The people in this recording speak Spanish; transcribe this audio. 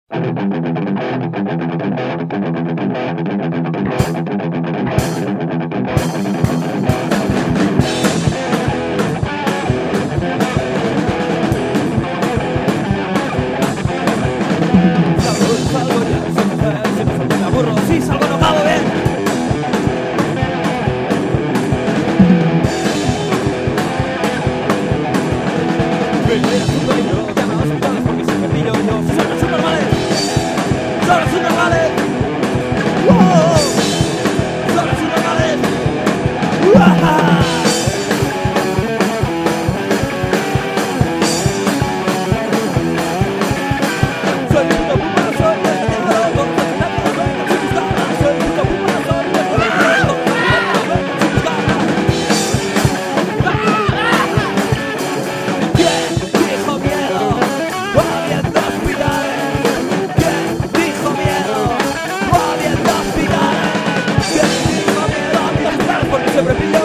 Sí, salgo enojado, ¿eh? Porque siempre pillo yo. Son normales. Son normales. ¡Wow! Son normales. ¡Wow! Siempre pillo